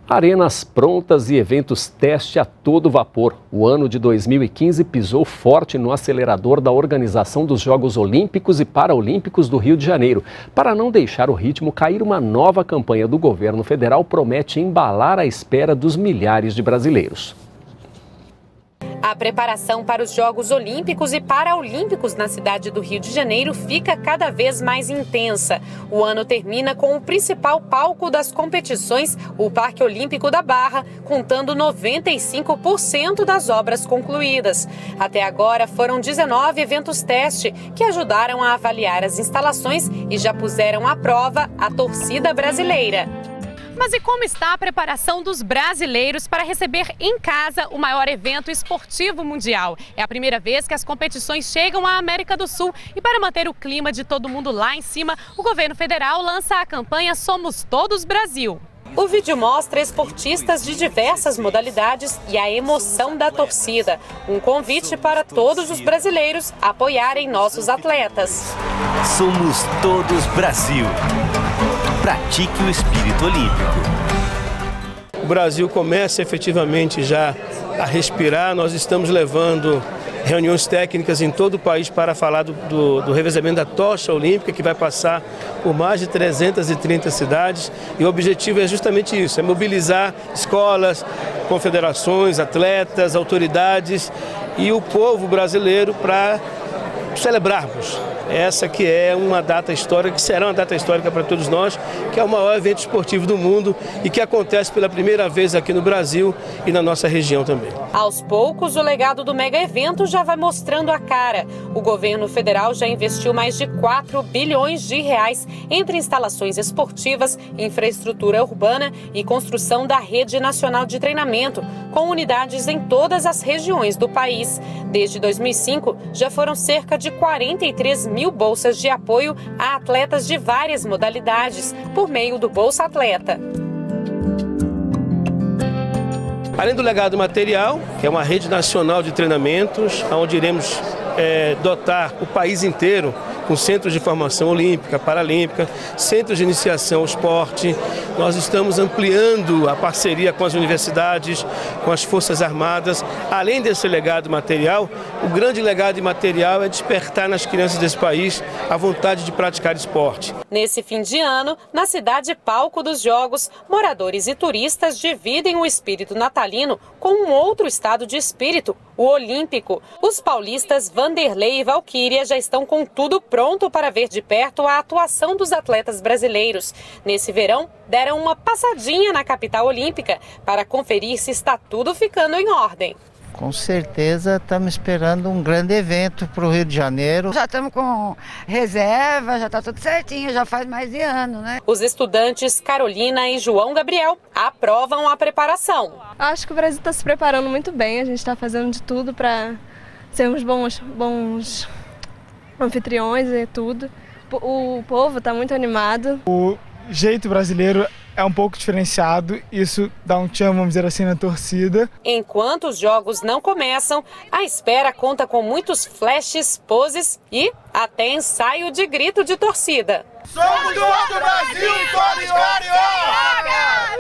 Arenas prontas e eventos teste a todo vapor. O ano de 2015 pisou forte no acelerador da organização dos Jogos Olímpicos e Paralímpicos do Rio de Janeiro. Para não deixar o ritmo cair, uma nova campanha do governo federal promete embalar a espera dos milhares de brasileiros. A preparação para os Jogos Olímpicos e Paralímpicos na cidade do Rio de Janeiro fica cada vez mais intensa. O ano termina com o principal palco das competições, o Parque Olímpico da Barra, contando 95% das obras concluídas. Até agora foram 19 eventos teste que ajudaram a avaliar as instalações e já puseram à prova a torcida brasileira. Mas e como está a preparação dos brasileiros para receber em casa o maior evento esportivo mundial? É a primeira vez que as competições chegam à América do Sul e para manter o clima de todo mundo lá em cima, o governo federal lança a campanha Somos Todos Brasil. O vídeo mostra esportistas de diversas modalidades e a emoção da torcida. Um convite para todos os brasileiros apoiarem nossos atletas. Somos Todos Brasil. Pratique o espírito olímpico. O Brasil começa efetivamente já a respirar. Nós estamos levando reuniões técnicas em todo o país para falar do revezamento da tocha olímpica, que vai passar por mais de 330 cidades. E o objetivo é justamente isso, é mobilizar escolas, confederações, atletas, autoridades e o povo brasileiro para celebrarmos essa que é uma data histórica, que será uma data histórica para todos nós, que é o maior evento esportivo do mundo e que acontece pela primeira vez aqui no Brasil e na nossa região também. Aos poucos, o legado do mega evento já vai mostrando a cara. O governo federal já investiu mais de 4 bilhões de reais entre instalações esportivas, infraestrutura urbana e construção da rede nacional de treinamento, com unidades em todas as regiões do país. Desde 2005, já foram cerca de 43 mil bolsas de apoio a atletas de várias modalidades, por meio do Bolsa Atleta. Além do legado material, que é uma rede nacional de treinamentos, onde iremos dotar o país inteiro com centros de formação olímpica, paralímpica, centros de iniciação ao esporte. Nós estamos ampliando a parceria com as universidades, com as Forças Armadas. Além desse legado material, o grande legado material é despertar nas crianças desse país a vontade de praticar esporte. Nesse fim de ano, na cidade palco dos Jogos, moradores e turistas dividem o espírito natalino com um outro estado de espírito, o olímpico. Os paulistas Vanderlei e Valquíria já estão com tudo pronto para ver de perto a atuação dos atletas brasileiros. Nesse verão, deram uma passadinha na capital olímpica para conferir se está tudo ficando em ordem. Com certeza estamos esperando um grande evento para o Rio de Janeiro. Já estamos com reserva, já está tudo certinho, já faz mais de ano, né? Os estudantes Carolina e João Gabriel aprovam a preparação. Acho que o Brasil está se preparando muito bem, a gente está fazendo de tudo para sermos bons anfitriões e tudo. O povo está muito animado. O jeito brasileiro é um pouco diferenciado, isso dá um tchan, vamos dizer assim, na torcida. Enquanto os jogos não começam, a espera conta com muitos flashes, poses e até ensaio de grito de torcida. Somos todo o Brasil e todos carioca!